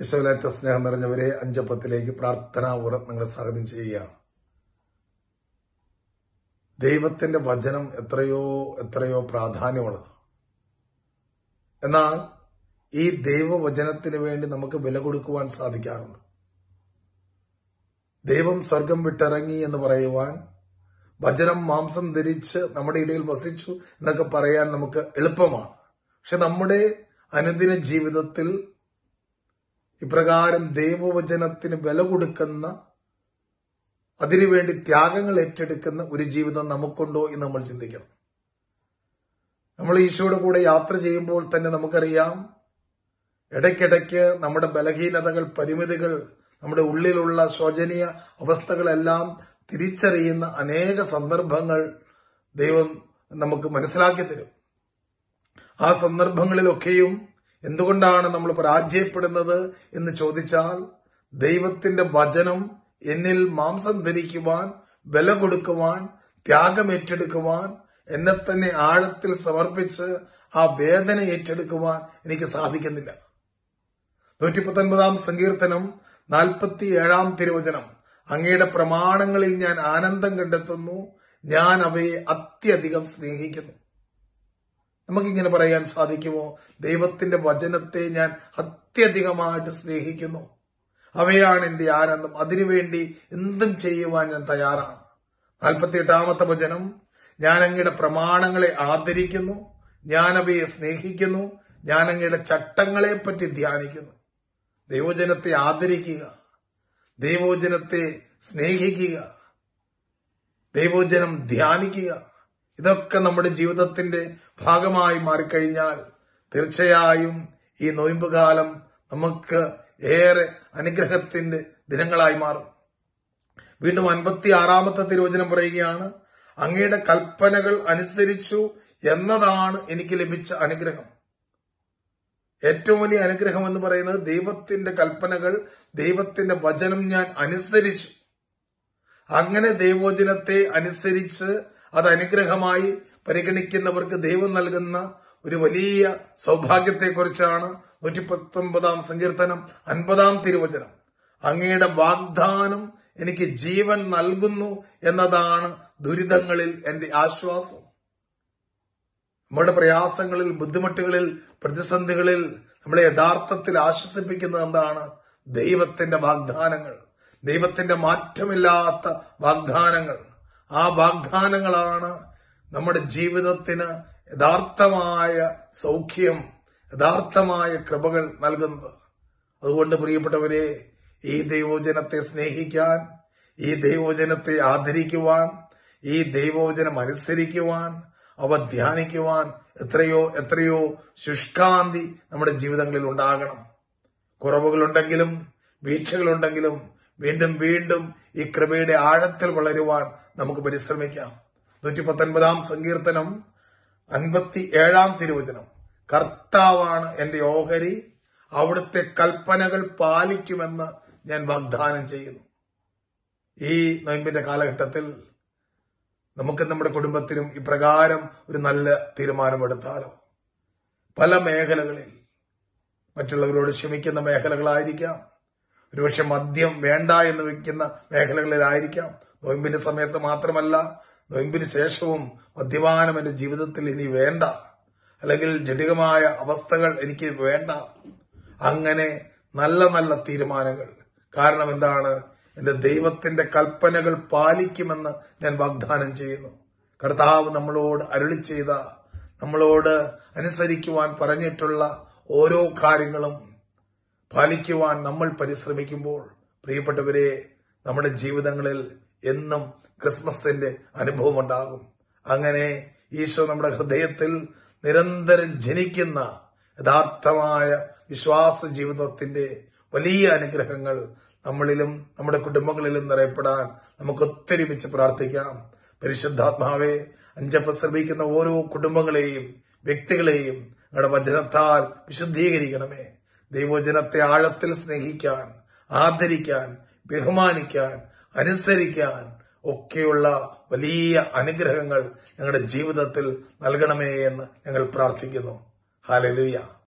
ഈശോയിലേറ്റ സ്നേഹം നിറഞ്ഞവരെ, അഞ്ചപ്പത്തിലേക്ക് പ്രാർത്ഥനാപൂർവ്വം നിങ്ങളെ സ്വാഗതം ചെയ്യുകയാണ്. ദൈവത്തിന്റെ വചനം എത്രയോ പ്രാധാന്യമുള്ളത്. എന്നാൽ ഈ ദൈവവചനത്തിന് വേണ്ടി നമുക്ക് വില കൊടുക്കുവാൻ സാധിക്കാറുണ്ട്. ദൈവം സ്വർഗം വിട്ടിറങ്ങി എന്ന് പറയുവാൻ, വചനം മാംസം ധരിച്ച് നമ്മുടെ ഇടയിൽ വസിച്ചു എന്നൊക്കെ പറയാൻ നമുക്ക് എളുപ്പമാണ്. പക്ഷെ നമ്മുടെ അനുദിന ജീവിതത്തിൽ ഇപ്രകാരം ദൈവവചനത്തിന് വില കൊടുക്കുന്ന, അതിനുവേണ്ടി ത്യാഗങ്ങൾ ഏറ്റെടുക്കുന്ന ഒരു ജീവിതം നമുക്കുണ്ടോ എന്ന് നമ്മൾ ചിന്തിക്കണം. നമ്മൾ ഈശോയുടെ കൂടെ യാത്ര ചെയ്യുമ്പോൾ തന്നെ നമുക്കറിയാം, ഇടയ്ക്കിടയ്ക്ക് നമ്മുടെ ബലഹീനതകൾ, പരിമിതികൾ, നമ്മുടെ ഉള്ളിലുള്ള ശോചനീയ അവസ്ഥകളെല്ലാം തിരിച്ചറിയുന്ന അനേക സന്ദർഭങ്ങൾ ദൈവം നമുക്ക് മനസ്സിലാക്കി തരും. ആ സന്ദർഭങ്ങളിലൊക്കെയും എന്തുകൊണ്ടാണ് നമ്മൾ പരാജയപ്പെടുന്നത് എന്ന് ചോദിച്ചാൽ, ദൈവത്തിന്റെ വചനം എന്നിൽ മാംസം ധരിക്കുവാൻ, വില കൊടുക്കുവാൻ, ത്യാഗം ഏറ്റെടുക്കുവാൻ, എന്നെ തന്നെ ആഴത്തിൽ സമർപ്പിച്ച് ആ വേദന ഏറ്റെടുക്കുവാൻ എനിക്ക് സാധിക്കുന്നില്ല. 119 സങ്കീർത്തനം 47 തിരുവചനം, അങ്ങയുടെ പ്രമാണങ്ങളിൽ ഞാൻ ആനന്ദം കണ്ടെത്തുന്നു, ഞാൻ അവയെ അത്യധികം സ്നേഹിക്കുന്നു. നമുക്കിങ്ങനെ പറയാൻ സാധിക്കുമോ? ദൈവത്തിന്റെ വചനത്തെ ഞാൻ അത്യധികമായിട്ട് സ്നേഹിക്കുന്നു, അവയാണ് എന്റെ ആനന്ദം, അതിനുവേണ്ടി എന്തും ചെയ്യുവാൻ ഞാൻ തയ്യാറാണ്. 48 വചനം, ഞാൻ അങ്ങയുടെ പ്രമാണങ്ങളെ ആദരിക്കുന്നു, ഞാൻ അവയെ സ്നേഹിക്കുന്നു, ഞാൻ അങ്ങയുടെ ചട്ടങ്ങളെ പറ്റി ധ്യാനിക്കുന്നു. ദൈവവചനത്തെ ആദരിക്കുക, ദൈവവചനത്തെ സ്നേഹിക്കുക, ദൈവവചനം ധ്യാനിക്കുക, ഇതൊക്കെ നമ്മുടെ ജീവിതത്തിന്റെ ഭാഗമായി മാറിക്കഴിഞ്ഞാൽ തീർച്ചയായും ഈ നോയമ്പുകാലം നമുക്ക് ഏറെ അനുഗ്രഹത്തിന്റെ ദിനങ്ങളായി മാറും. വീണ്ടും 56 തിരുവചനം പറയുകയാണ്, അങ്ങയുടെ കൽപ്പനകൾ അനുസരിച്ചു എന്നതാണ് എനിക്ക് ലഭിച്ച അനുഗ്രഹം. ഏറ്റവും വലിയ അനുഗ്രഹം എന്ന് പറയുന്നത് ദൈവത്തിന്റെ കൽപ്പനകൾ, ദൈവത്തിന്റെ വചനം ഞാൻ അനുസരിച്ചു. അങ്ങനെ ദൈവവചനത്തെ അനുസരിച്ച് അത് അനുഗ്രഹമായി പരിഗണിക്കുന്നവർക്ക് ദൈവം നൽകുന്ന ഒരു വലിയ സൗഭാഗ്യത്തെക്കുറിച്ചാണ് 119 സങ്കീർത്തനം 50 തിരുവചനം. അങ്ങയുടെ വാഗ്ദാനം എനിക്ക് ജീവൻ നൽകുന്നു എന്നതാണ് ദുരിതങ്ങളിൽ എന്റെ ആശ്വാസം. നമ്മുടെ പ്രയാസങ്ങളിൽ, ബുദ്ധിമുട്ടുകളിൽ, പ്രതിസന്ധികളിൽ നമ്മളെ യഥാർത്ഥത്തിൽ ആശ്വസിപ്പിക്കുന്നത് എന്താണ്? ദൈവത്തിന്റെ വാഗ്ദാനങ്ങൾ, ദൈവത്തിന്റെ മാറ്റമില്ലാത്ത വാഗ്ദാനങ്ങൾ. ആ വാഗ്ദാനങ്ങളാണ് നമ്മുടെ ജീവിതത്തിന് യഥാർത്ഥമായ സൗഖ്യം, യഥാർത്ഥമായ കൃപകൾ നൽകുന്നത്. അതുകൊണ്ട് പ്രിയപ്പെട്ടവരെ, ഈ ദൈവവചനത്തെ സ്നേഹിക്കാൻ, ഈ ദൈവവചനത്തെ ആദരിക്കുവാൻ, ഈ ദൈവവചനം അനുസരിക്കുവാൻ, അവ ധ്യാനിക്കുവാൻ എത്രയോ ശുഷ്കാന്തി നമ്മുടെ ജീവിതങ്ങളിൽ ഉണ്ടാകണം. കുറവുകളുണ്ടെങ്കിലും വീഴ്ചകളുണ്ടെങ്കിലും വീണ്ടും വീണ്ടും ഈ കൃപയുടെ ആഴത്തിൽ വളരുവാൻ നമുക്ക് പരിശ്രമിക്കാം. 119 സങ്കീർത്തനം 57 തിരുവചനം, കർത്താവാണ് എന്റെ ഓഹരി, അവിടുത്തെ കൽപ്പനകൾ പാലിക്കുമെന്ന് ഞാൻ വാഗ്ദാനം ചെയ്യുന്നു. ഈ നോയമ്പിന്റെ കാലഘട്ടത്തിൽ നമുക്ക് നമ്മുടെ കുടുംബത്തിനും ഇപ്രകാരം ഒരു നല്ല തീരുമാനമെടുത്താലോ? പല മേഖലകളിൽ മറ്റുള്ളവരോട് ക്ഷമിക്കുന്ന മേഖലകളായിരിക്കാം, ഒരുപക്ഷെ മദ്യം വേണ്ട എന്ന് വെക്കുന്ന മേഖലകളിലായിരിക്കാം. നോയമ്പിന്റെ സമയത്ത് മാത്രമല്ല, നോയമ്പിന് ശേഷവും മദ്യപാനം എന്റെ ജീവിതത്തിൽ ഇനി വേണ്ട, അല്ലെങ്കിൽ ജടികമായ അവസ്ഥകൾ എനിക്ക് വേണ്ട. അങ്ങനെ നല്ല നല്ല തീരുമാനങ്ങൾ. കാരണം എന്താണ്? എന്റെ ദൈവത്തിന്റെ കൽപ്പനകൾ പാലിക്കുമെന്ന് ഞാൻ വാഗ്ദാനം ചെയ്യുന്നു. കർത്താവ് നമ്മളോട് അരുളി ചെയ്ത, നമ്മളോട് അനുസരിക്കുവാൻ പറഞ്ഞിട്ടുള്ള ഓരോ കാര്യങ്ങളും പാലിക്കുവാൻ നമ്മൾ പരിശ്രമിക്കുമ്പോൾ, പ്രിയപ്പെട്ടവരെ, നമ്മുടെ ജീവിതങ്ങളിൽ എന്നും ക്രിസ്മസിന്റെ അനുഭവം ഉണ്ടാകും. അങ്ങനെ ഈശോ നമ്മുടെ ഹൃദയത്തിൽ നിരന്തരം ജനിക്കുന്ന യഥാർത്ഥമായ വിശ്വാസ ജീവിതത്തിന്റെ വലിയ അനുഗ്രഹങ്ങൾ നമ്മളിലും നമ്മുടെ കുടുംബങ്ങളിലും നിറയപ്പെടാൻ നമുക്ക് ഒത്തൊരുമിച്ച് പ്രാർത്ഥിക്കാം. പരിശുദ്ധാത്മാവെ, അഞ്ചപ്പം ശ്രമിക്കുന്ന ഓരോ കുടുംബങ്ങളെയും വ്യക്തികളെയും ഞങ്ങളുടെ വചനത്താൽ വിശുദ്ധീകരിക്കണമേ. ദൈവവചനത്തെ ആഴത്തിൽ സ്നേഹിക്കാൻ, ആദരിക്കാൻ, ബഹുമാനിക്കാൻ, അനുസരിക്കാൻ ഒക്കെയുള്ള വലിയ അനുഗ്രഹങ്ങൾ ഞങ്ങളുടെ ജീവിതത്തിൽ നൽകണമേ എന്ന് ഞങ്ങൾ പ്രാർത്ഥിക്കുന്നു. ഹല്ലേലൂയ.